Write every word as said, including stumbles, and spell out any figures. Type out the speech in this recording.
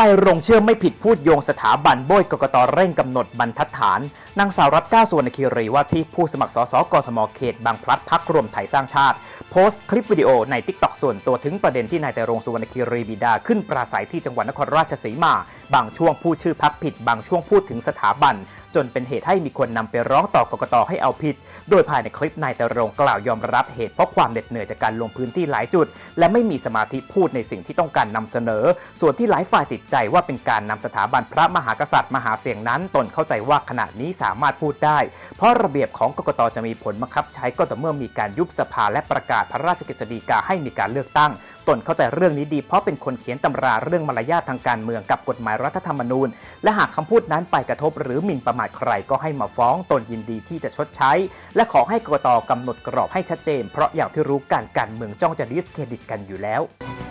รงเชื่อไม่ผิดพูดโยงสถาบันโบยกกต.เร่งกำหนดบรรทัดฐานนางสาวรัตน์ เก้า สุวรรณคีรีว่าที่ผู้สมัครสสกทมเขตบางพลัดพรรครวมไทยสร้างชาติโพสต์คลิปวิดีโอใน ติ๊กต็อก ส่วนตัวถึงประเด็นที่นายไตรรงค์ สุวรรณคีรีบิดาขึ้นปราศัยที่จังหวัดนครราชสีมาบางช่วงพูดชื่อพรรคผิดบางช่วงพูดถึงสถาบันจนเป็นเหตุให้มีคนนำไปร้องต่อกกต.ให้เอาผิดโดยภายในคลิปนายไตรรงค์กล่าวยอมรับเหตุเพราะความเหน็ดเหนื่อยจากการลงพื้นที่หลายจุดและไม่มีสมาธิพูดในสิ่งที่ต้องการนำเสนอส่วนที่หลายฝ่ายติดใจว่าเป็นการนำสถาบันพระมหากษัตริย์มหาเสียงนั้นตนเข้าใจว่าขณะนี้สามารถพูดได้เพราะระเบียบของกกต.จะมีผลบังคับใช้ก็ต่อเมื่อมีการยุบสภาและประกาศพระราชกฤษฎีกาให้มีการเลือกตั้งตนเข้าใจเรื่องนี้ดีเพราะเป็นคนเขียนตำราเรื่องมารยาททางการเมืองกับกฎหมายรัฐธรรมนูญและหากคำพูดนั้นไปกระทบหรือหมิ่นประมาทใครก็ให้มาฟ้องตนยินดีที่จะชดใช้และขอให้กกต.กำหนดกรอบให้ชัดเจนเพราะอย่างที่รู้การการเมืองจ้องจะดิสเครดิตกันอยู่แล้ว